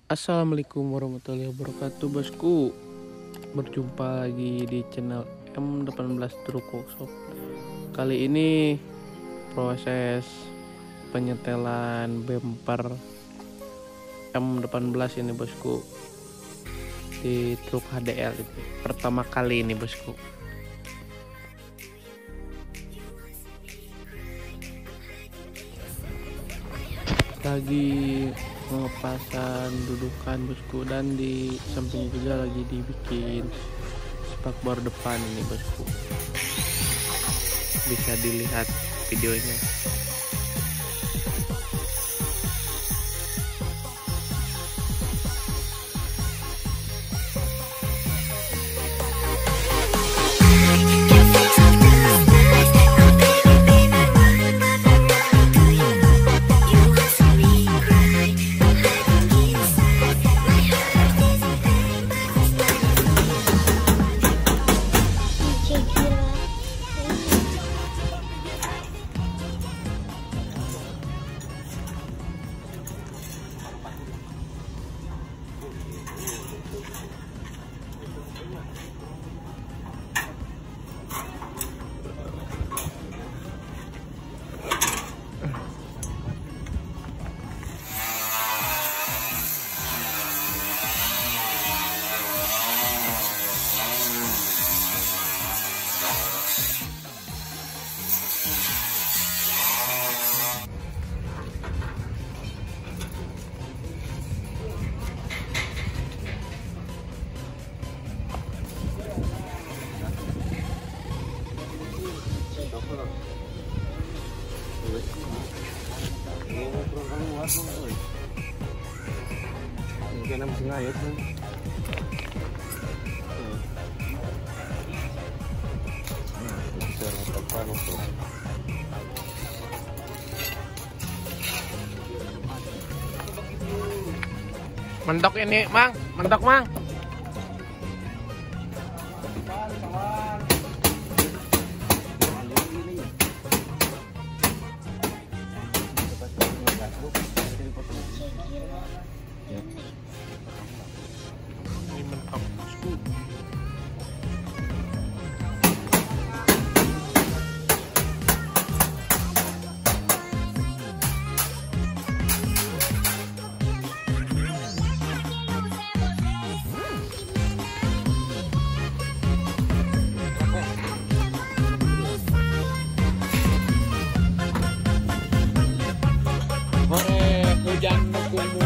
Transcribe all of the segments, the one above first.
Assalamualaikum warahmatullahi wabarakatuh bosku. Berjumpa lagi di channel M18 Truk Workshop. Kali ini proses penyetelan bumper M18 ini bosku, di truk HDL itu pertama kali ini bosku. Lagi pengepasan dudukan bosku, dan di samping juga lagi dibikin spakbor depan ini bosku, bisa dilihat videonya. Mungkin masih ngayut kan. Mentok ini, Mang. Mentok, Mang. Ini mentok bosku. Hujan mengkumu.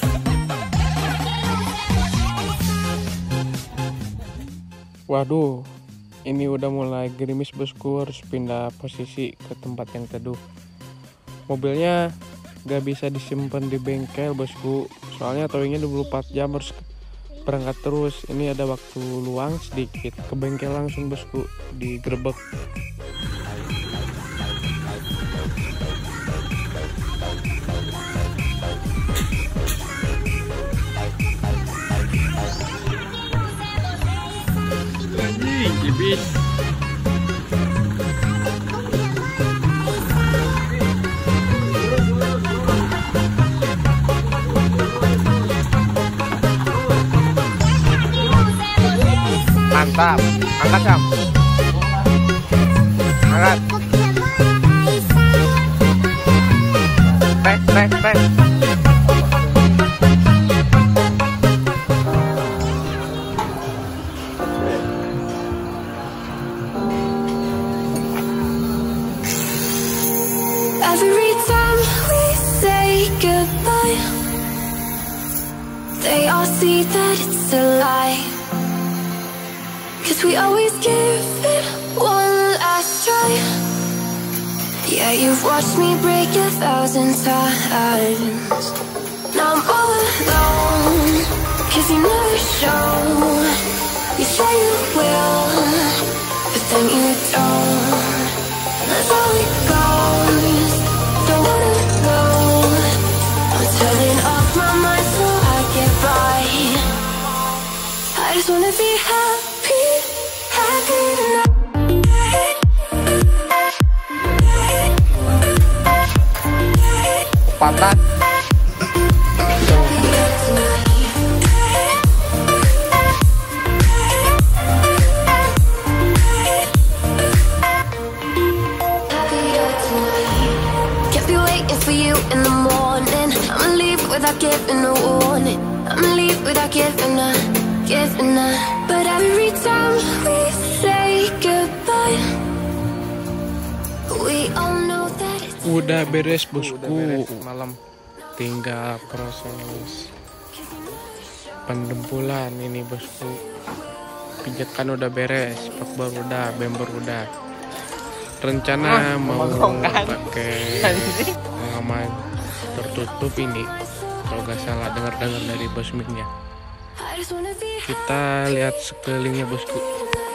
Waduh, ini udah mulai gerimis bosku, harus pindah posisi ke tempat yang teduh. Mobilnya gak bisa disimpan di bengkel bosku, soalnya towingnya 24 jam harus berangkat terus. Ini ada waktu luang sedikit, ke bengkel langsung bosku, digerebek. Ibis. Mantap, angkat Sam. Angkat. Tes. Every time we say goodbye, they all see that it's a lie. 'Cause we always give it one last try. Yeah, you've watched me break 1,000 times. Now I'm all alone, 'cause you never show. You say you will, but then you don't. That's how it goes. Don't wanna know. I'm turning off my mind so I get by. I just wanna be happy, happy tonight. Patah. given a warning. I'ma leave without giving a. But every time we say goodbye, we all know that it's Udah beres bosku, malam. Tinggal proses pendempulan ini bosku. Pijakan udah beres, spakbor udah, bember udah. Rencana mau pakai pengaman tertutup ini, kalau gak salah dengar dari bos miknya. I just wanna be Kita lihat sekelilingnya bosku.